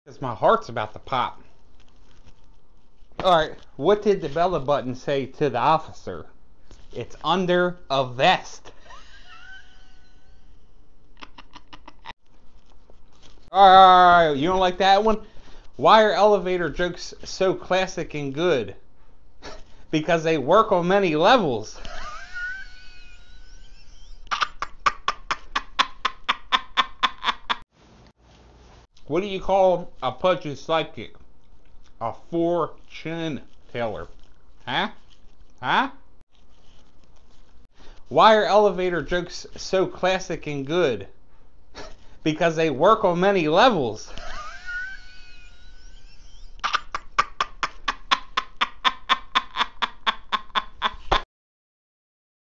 Because my heart's about to pop. Alright, what did the belly button say to the officer? It's under a vest. Alright, you don't like that one? Why are elevator jokes so classic and good? Because they work on many levels. What do you call a pudgy psychic? A fortune teller. Huh? Huh? Why are elevator jokes so classic and good? Because they work on many levels.